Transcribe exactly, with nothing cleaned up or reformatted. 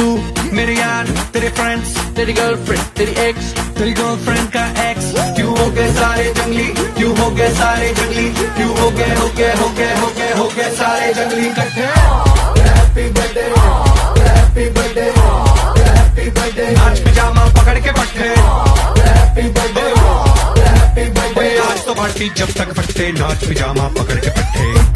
तू मेरे यार, तेरे फ्रेंड्स, तेरी गर्लफ्रेंड, तेरी एक्स, तेरी गर्लफ्रेंड का एक्स, क्यों हो गए सारे जंगली, क्यों हो गए सारे जंगली, क्यों हो गए हो गए हो गए हो गए हो गए सारे जंगली इकट्ठे। Happy birthday, happy birthday, happy birthday, नाच पिजामा पकड़ के पट्टे। हैप्पी बर्थडे, हैप्पी बर्थडे, आज तो पार्टी जब तक फटते, नाच पिजामा पकड़ के पट्टे।